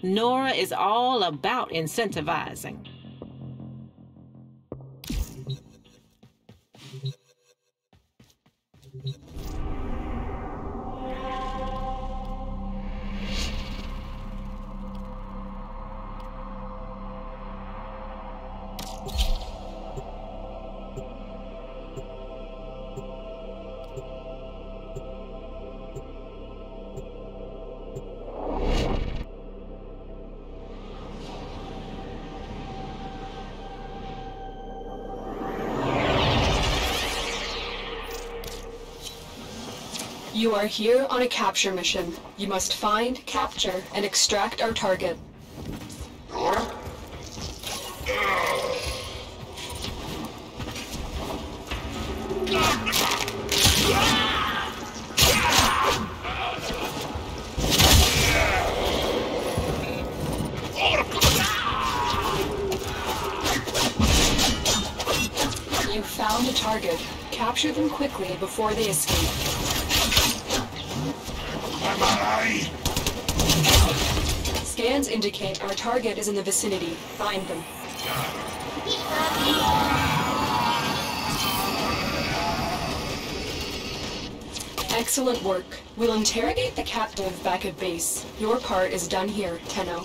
Nora is all about incentivizing. You are here on a capture mission. You must find, capture, and extract our target. You found a target. Capture them quickly before they escape. Scans indicate our target is in the vicinity. Find them. Excellent work. We'll interrogate the captive back at base. Your part is done here, Tenno.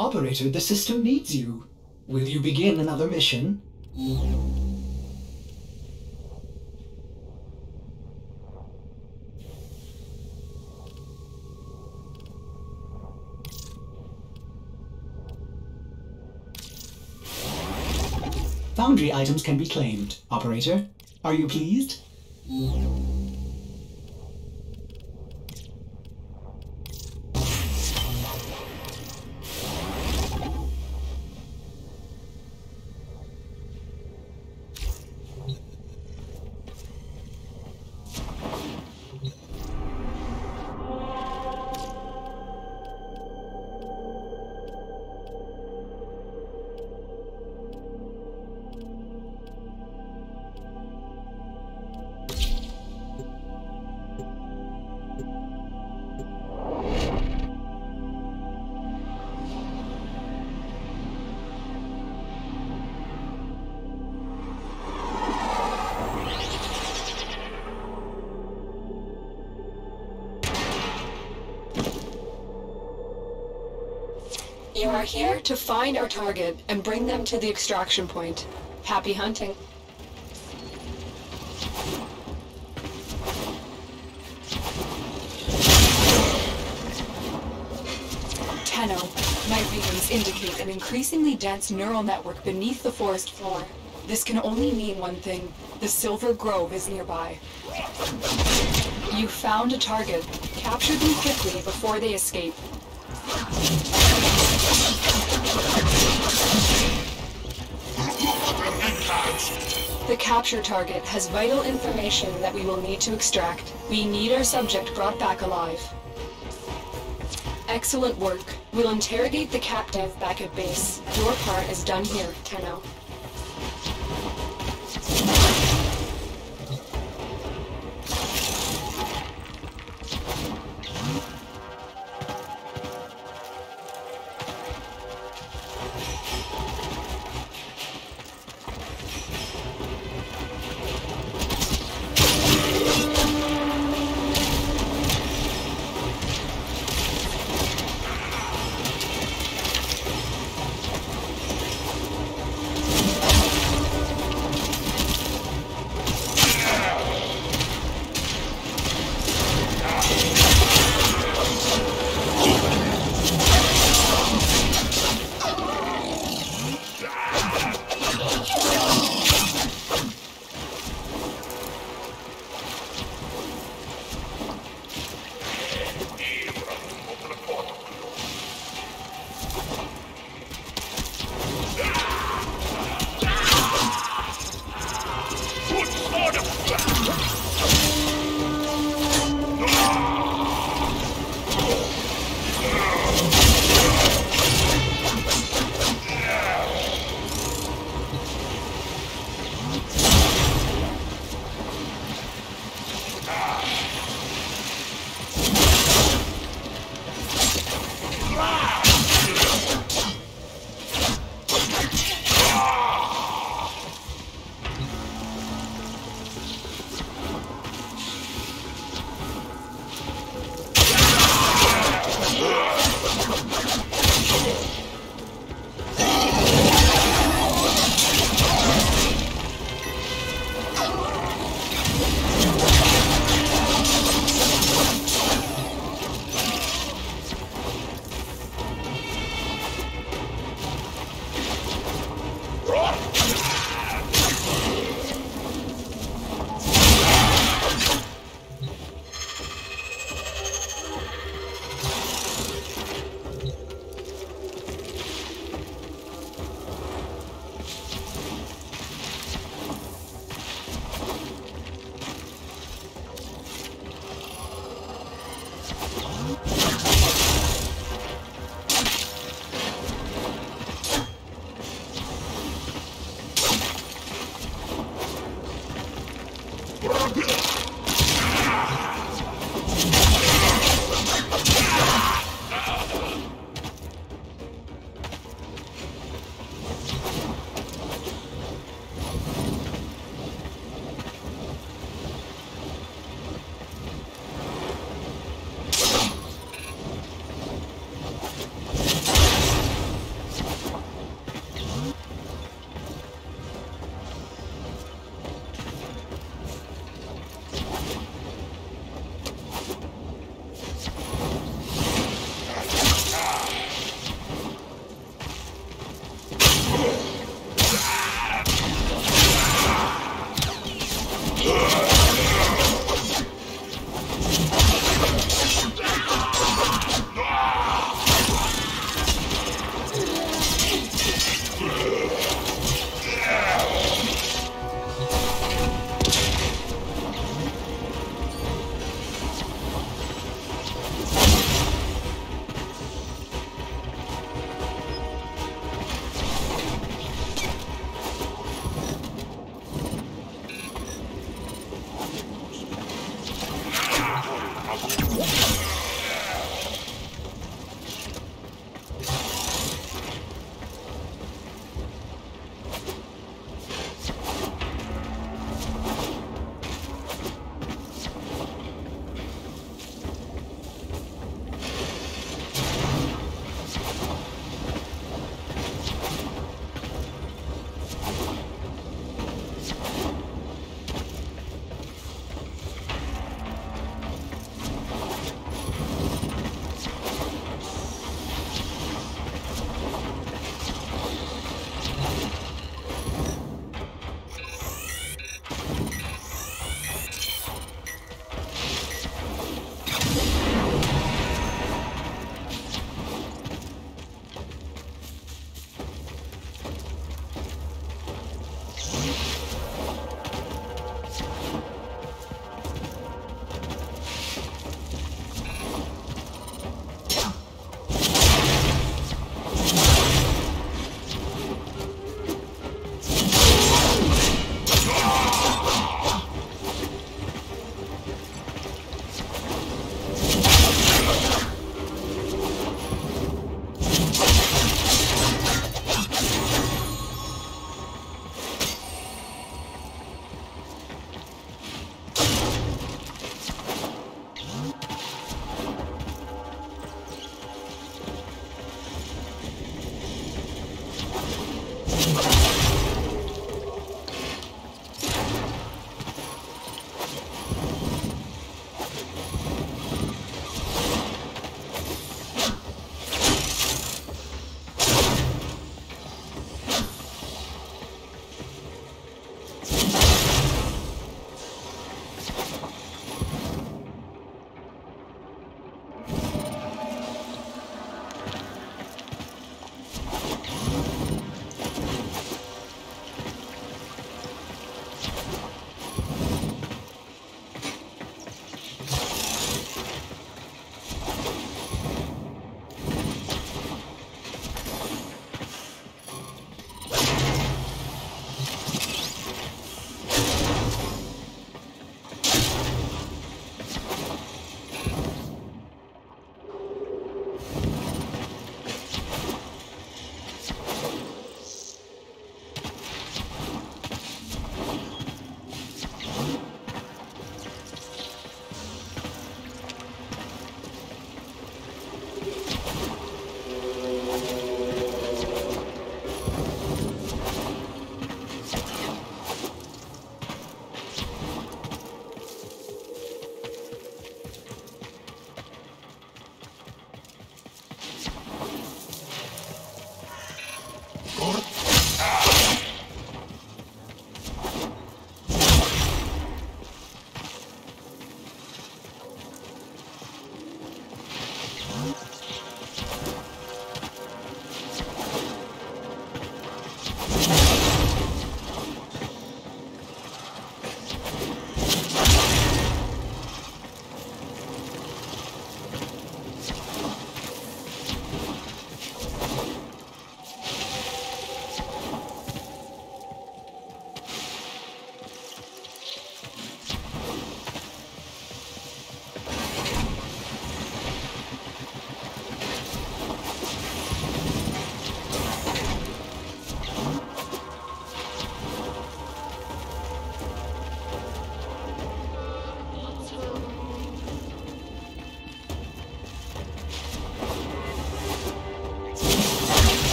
Operator, the system needs you. Will you begin another mission? Foundry items can be claimed. Operator, are you pleased? You are here to find our target and bring them to the extraction point. Happy hunting. Tenno, my readings indicate an increasingly dense neural network beneath the forest floor. This can only mean one thing. The Silver Grove is nearby. You found a target. Capture them quickly before they escape. The capture target has vital information that we will need to extract. We need our subject brought back alive. Excellent work. We'll interrogate the captive back at base. Your part is done here, Tenno.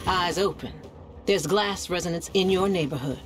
Eyes open. There's glass resonance in your neighborhood.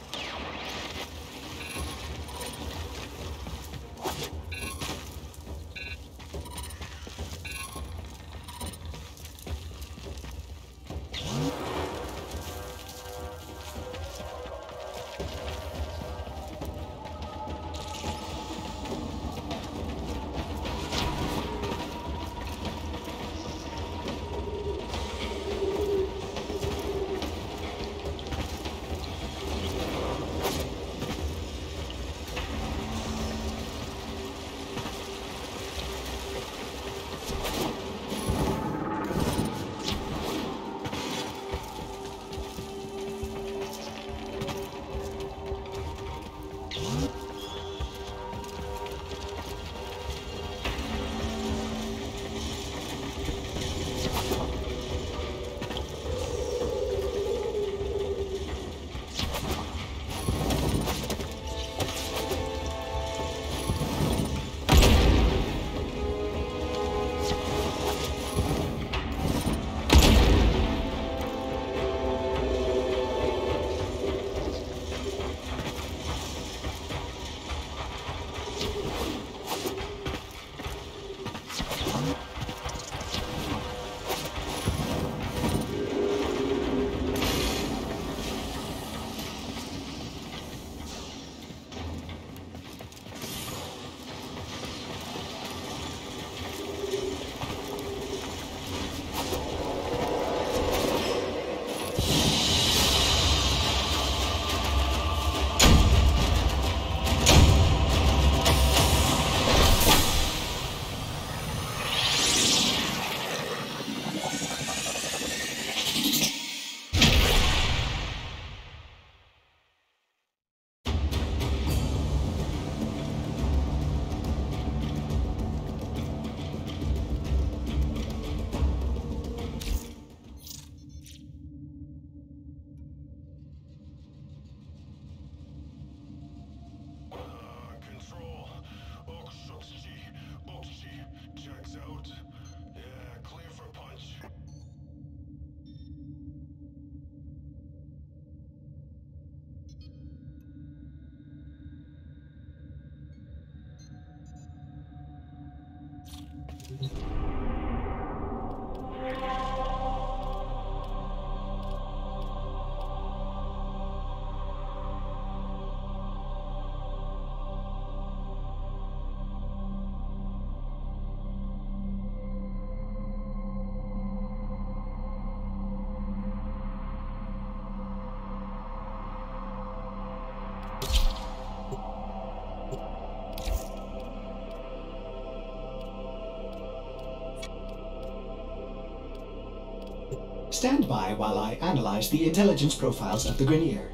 Stand by while I analyze the intelligence profiles of the Grineer.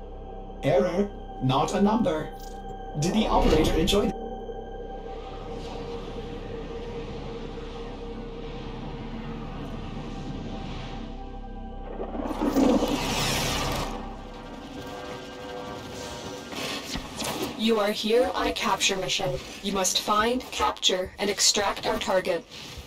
Error, not a number. Did the operator enjoy You are here on a capture mission. You must find, capture, and extract our target.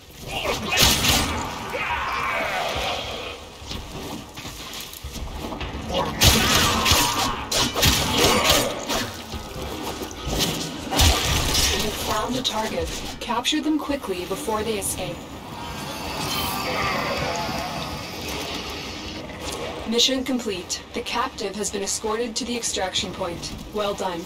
You've found a target. Capture them quickly before they escape. Mission complete. The captive has been escorted to the extraction point. Well done.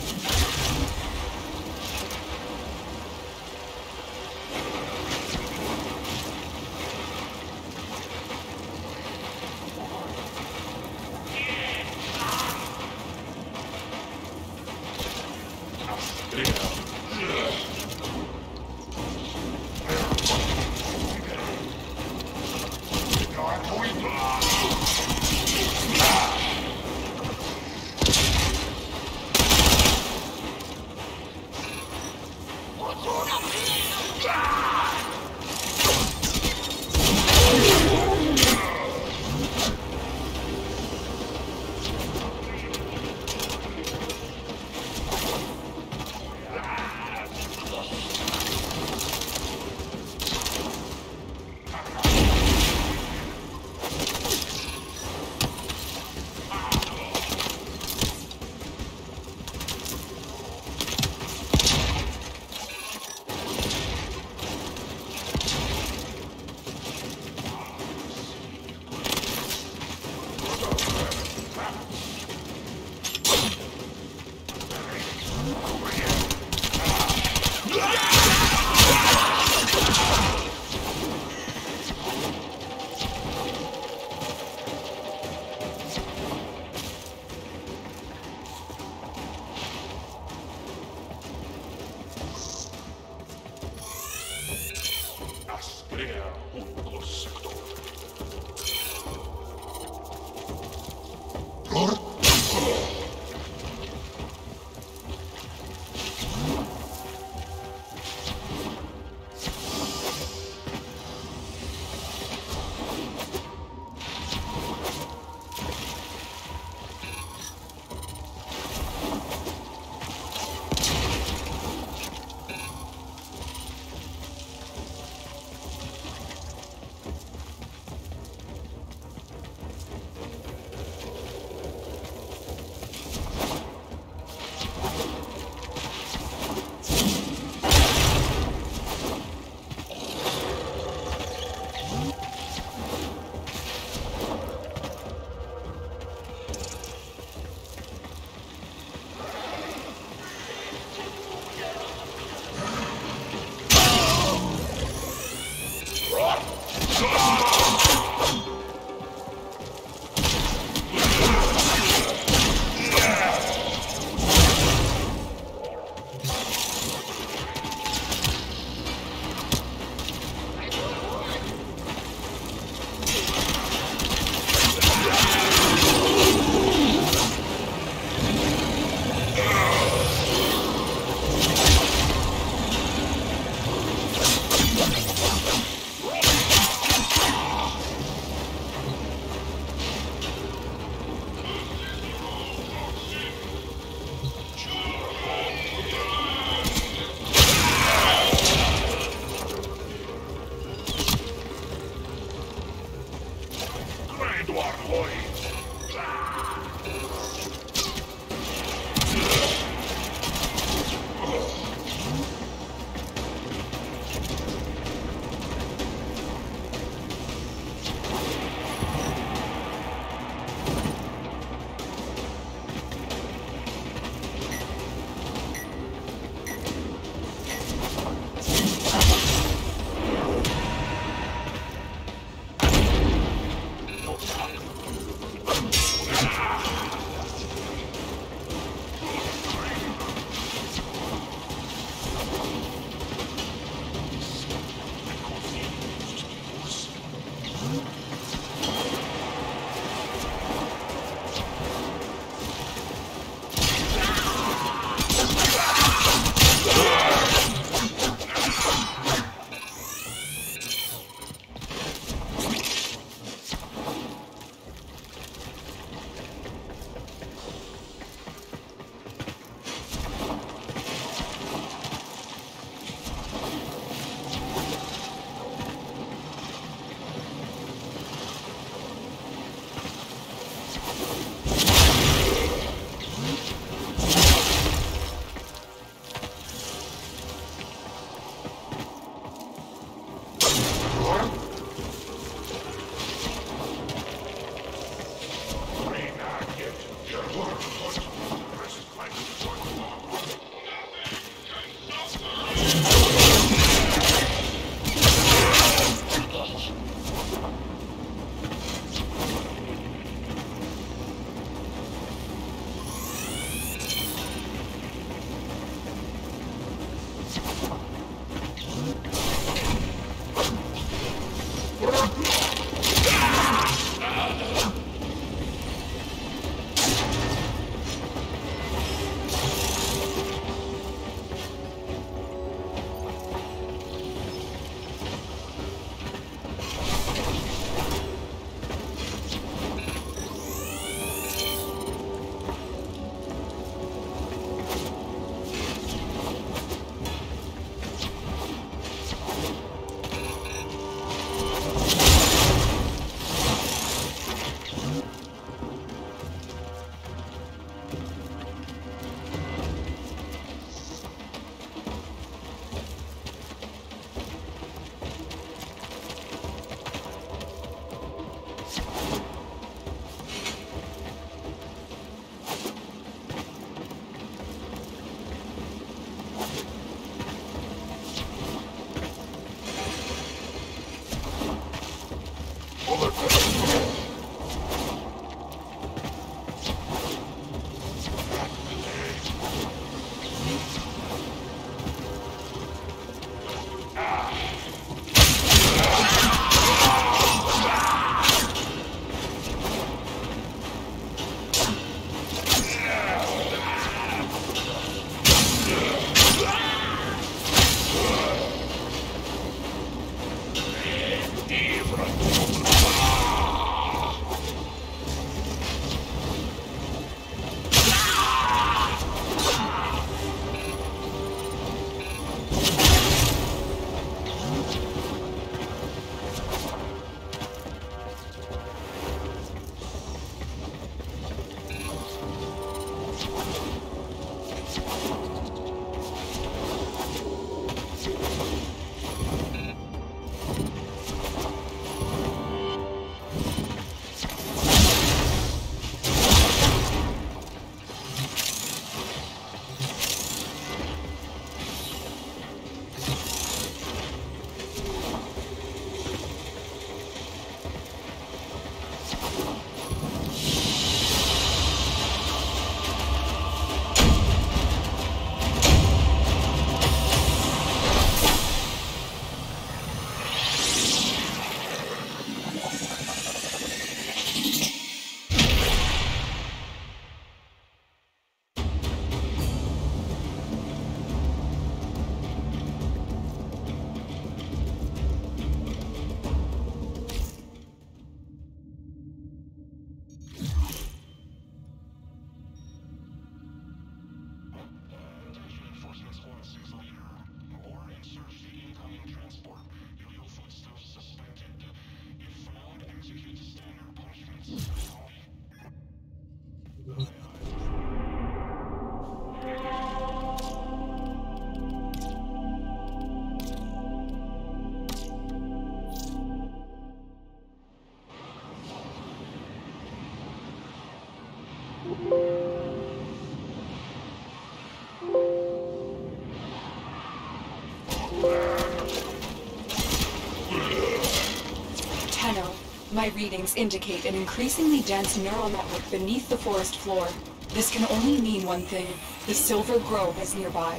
My readings indicate an increasingly dense neural network beneath the forest floor. This can only mean one thing. The Silver Grove is nearby.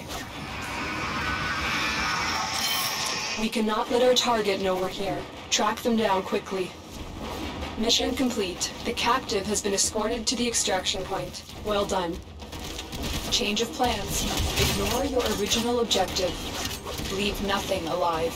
We cannot let our target know we're here. Track them down quickly. Mission complete. The captive has been escorted to the extraction point. Well done. Change of plans. Ignore your original objective. Leave nothing alive.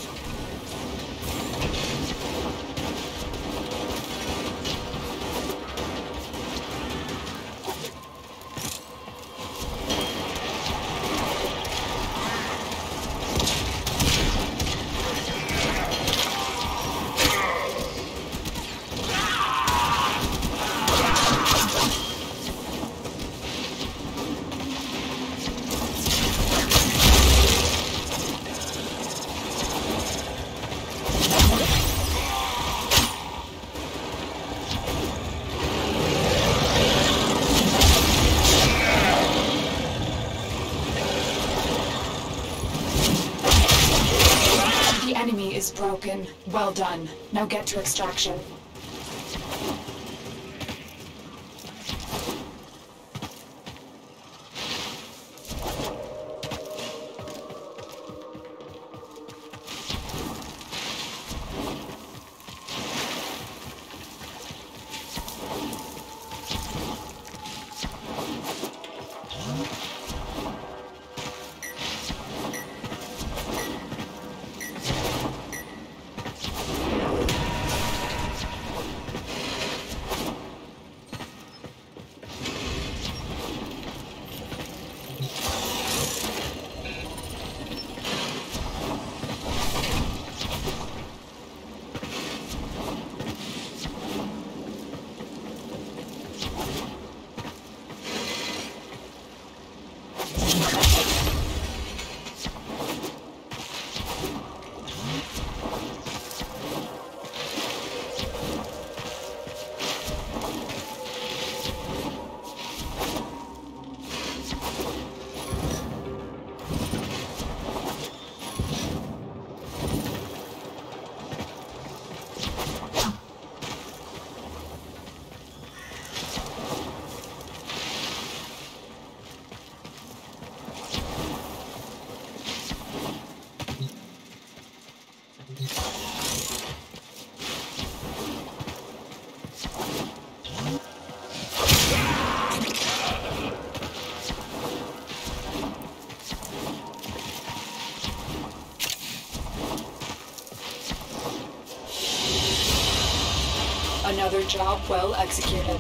Broken. Well done. Now get to extraction. Another job well executed.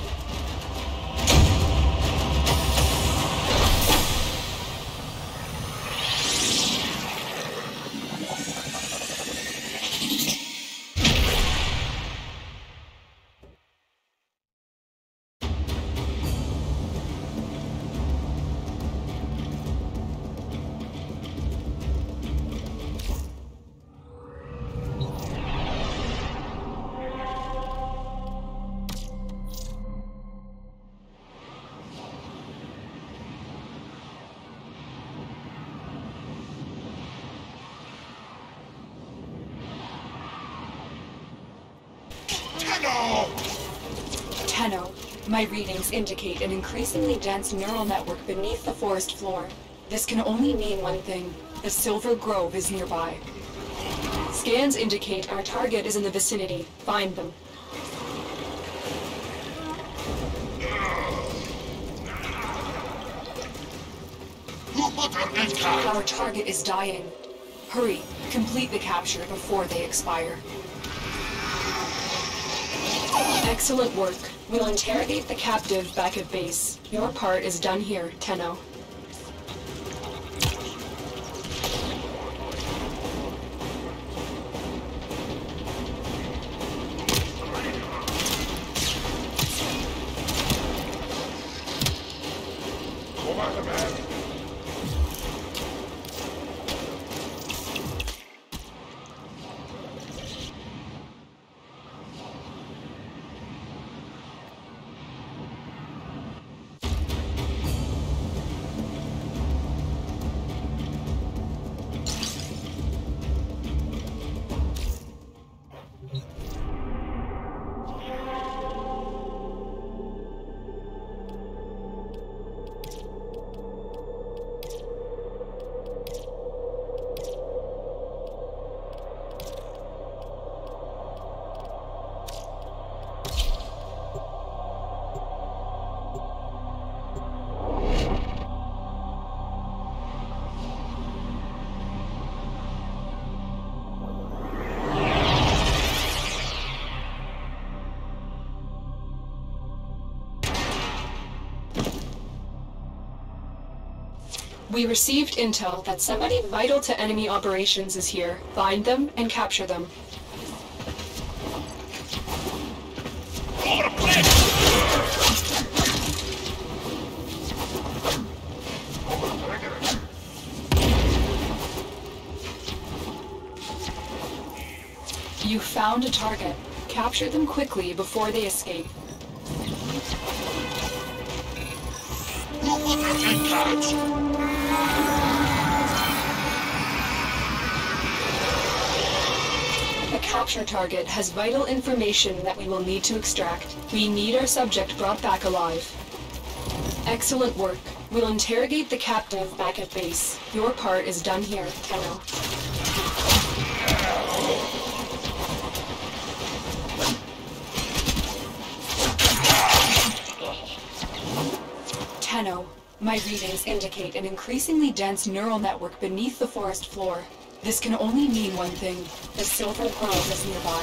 Tenno, my readings indicate an increasingly dense neural network beneath the forest floor. This can only mean one thing. The Silver Grove is nearby. Scans indicate our target is in the vicinity. Find them. Our target is dying. Hurry, complete the capture before they expire. Excellent work. We'll interrogate the captive back at base. Your part is done here, Tenno. We received intel that somebody vital to enemy operations is here. Find them and capture them. You found a target. Capture them quickly before they escape. The capture target has vital information that we will need to extract. We need our subject brought back alive. Excellent work. We'll interrogate the captive back at base. Your part is done here, Tenno. Tenno, my readings indicate an increasingly dense neural network beneath the forest floor. This can only mean one thing. The Silver Grove is nearby.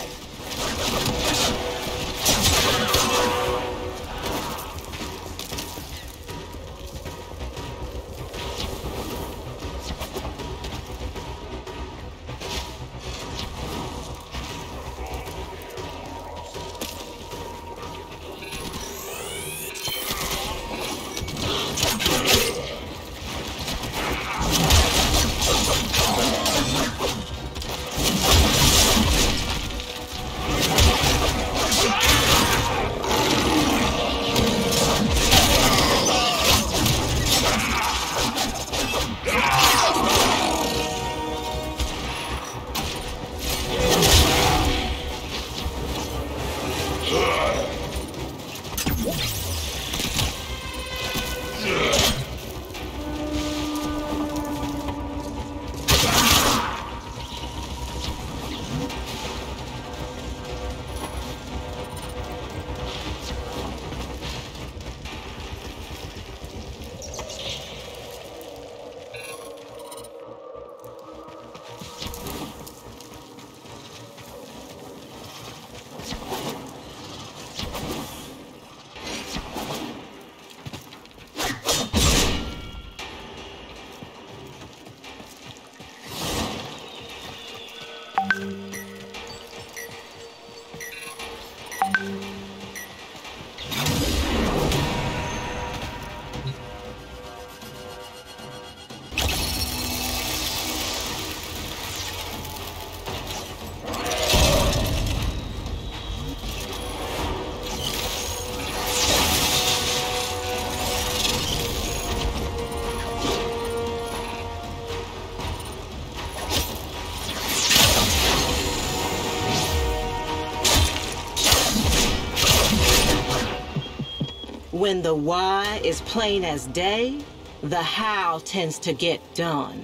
When the why is plain as day, the how tends to get done.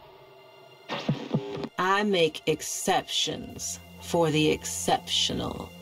I make exceptions for the exceptional.